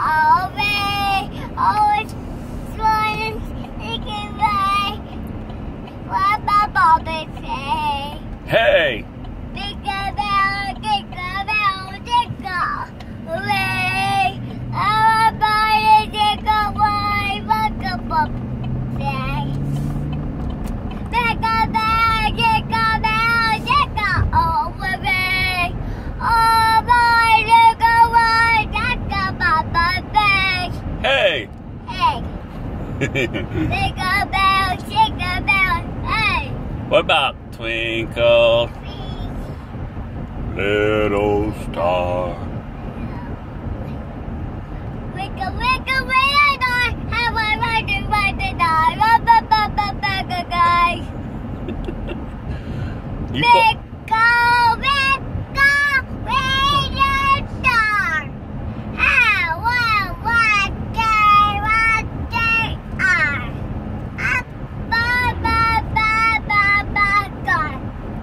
away. Oh, it's fun. It can play. What my Bobby say? Hey! Jingle bell, jingle away. Everybody jingle away. What the Bob say? Jingle bell, jingle away. Oh, boy, jingle away. Jingle Bobby say. Hey! Hey. Jingle bell, hey. What about Twinkle, Little Star? Wiggle, wiggle, wiggle, how I ride the die. Guys. You Wiggle, wiggle, wiggle, star. How what they are. Up, gone.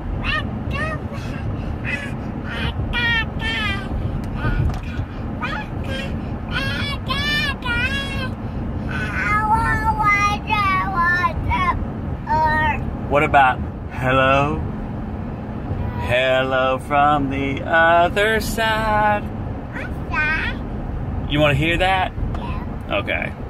What about hello? Hello from the other side. You want to hear that? Yeah. Okay.